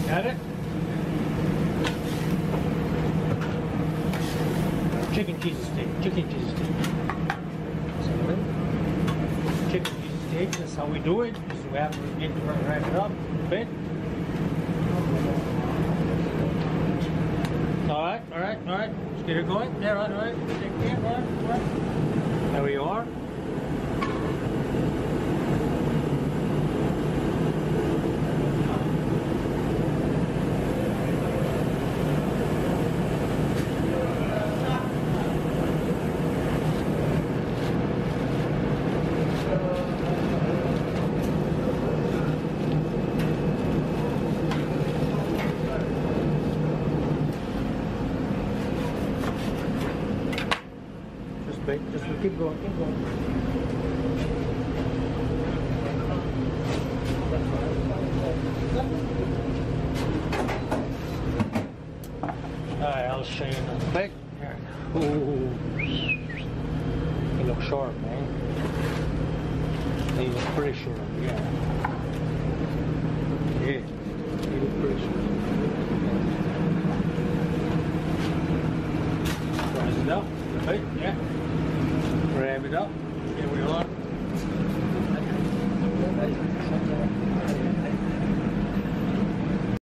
Got it? Chicken cheesesteak. Chicken cheesesteak. Chicken cheesesteak. That's how we do it. Is we have to get wrap it up a bit. All right. Let's get it going. Yeah, all right. Take care. All right. There we are. Just keep going, keep going. Alright, I'll show you in a quick. Here. Ooh. You look sharp, man. You look pretty sharp, yeah. Yeah, you look pretty sharp. Rise it up, right? Yeah. Grab it up.